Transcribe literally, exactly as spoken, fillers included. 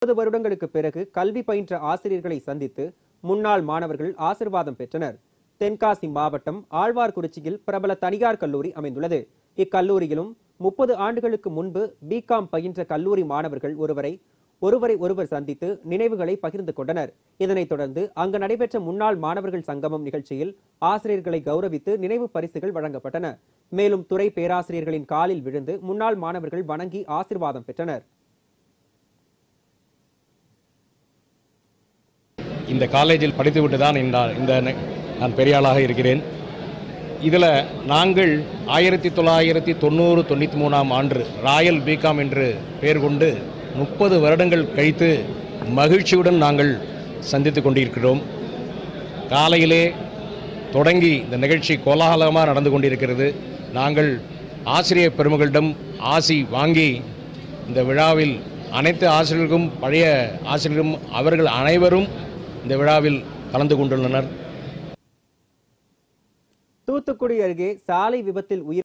முப்பது வருடங்களுக்கு பிறகு கல்வி பயின்ற ஆசிரியர்களை சந்தித்து முன்னாள் மாணவர்கள் ஆசிர்வாதம் பெற்றனர். தென்காசி மாவட்டம் ஆழ்வார்குறிச்சியில் பிரபல தனியார் கல்லூரி அமைந்துள்ளது. இக்கல்லூரியிலும் முப்பது ஆண்டுகளுக்கு முன்பு பிகாம் பயின்ற கல்லூரி மாணவர்கள் ஒருவரை ஒருவரை ஒருவர் சந்தித்து நினைவுகளை பகிர்ந்து கொண்டனர். இதனைத் தொடர்ந்து அங்கு நடைபெற்ற முன்னாள் மாணவர்கள் சங்கமம் நிகழ்ச்சியில் ஆசிரியர்களை கௌரவித்து நினைவு பரிசுகள் வழங்கப்பட்டன. மேலும் துறை பேராசிரியர்களின் காலில் விழுந்து முன்னாள் மாணவர்கள் வணங்கி ஆசிர்வாதம் பெற்றனர். இந்த காலேஜில் படித்துவிட்டு தான் இந்த நான் பெரிய ஆளாக இருக்கிறேன். இதில் நாங்கள் ஆயிரத்தி தொள்ளாயிரத்தி தொண்ணூறு தொண்ணூற்றி மூணாம் ஆண்டு ராயல் பிகாம் என்று பெயர் கொண்டு முப்பது வருடங்கள் கழித்து மகிழ்ச்சியுடன் நாங்கள் சந்தித்து கொண்டிருக்கிறோம். காலையிலே தொடங்கி இந்த நிகழ்ச்சி கோலாகலமாக நடந்து கொண்டிருக்கிறது. நாங்கள் ஆசிரியர் பெருமக்களிடம் ஆசி வாங்கி இந்த விழாவில் அனைத்து ஆசிரியர்களும் பழைய ஆசிரியரும் அவர்கள் அனைவரும் இந்த விழாவில் கலந்து கொண்டுள்ளனர். தூத்துக்குடி அருகே சாலை விபத்தில் உயிர்